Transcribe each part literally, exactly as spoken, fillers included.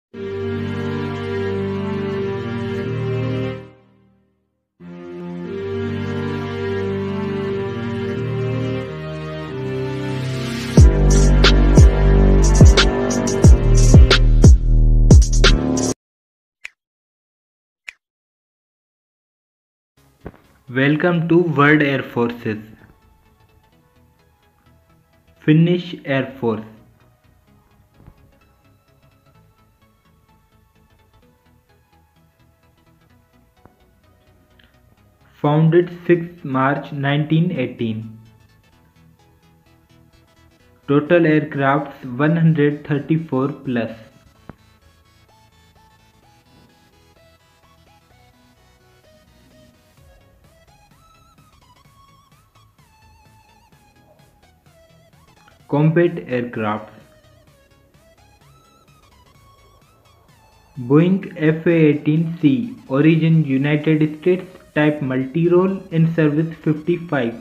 Welcome to World Air Forces. Finnish Air Force. Founded sixth March nineteen eighteen. Total aircrafts one hundred thirty-four plus. Combat aircraft. Boeing F A eighteen C, origin United States, type multi-role, in service fifty-five.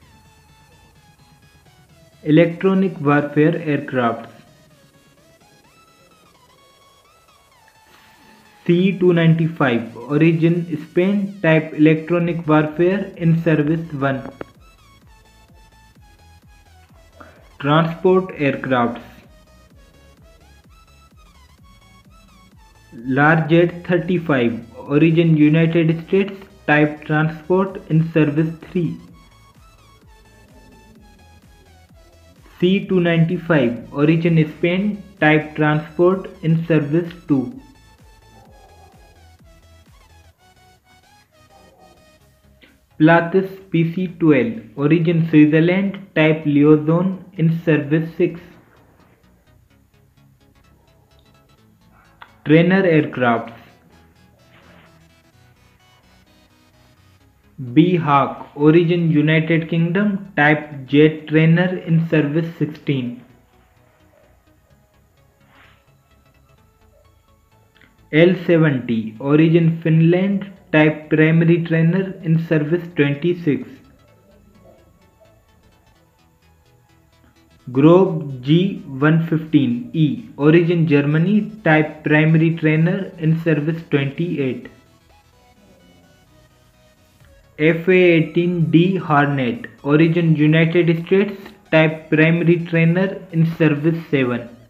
Electronic warfare aircrafts. C two ninety-five, origin Spain, type electronic warfare, in service one. Transport aircrafts. Larjet thirty-five, origin United States, type transport, in service three. C two ninety-five, origin Spain, type transport, in service two. Pilatus P C twelve, origin Switzerland, type Liaison, in service six. Trainer aircrafts. B Hawk, origin United Kingdom, type Jet Trainer, in service sixteen. L seventy, origin Finland, type Primary Trainer, in service twenty-six. Grob G one fifteen E, origin Germany, type Primary Trainer, in service twenty-eight. F A eighteen D Hornet, origin United States, type Primary Trainer, in service seven.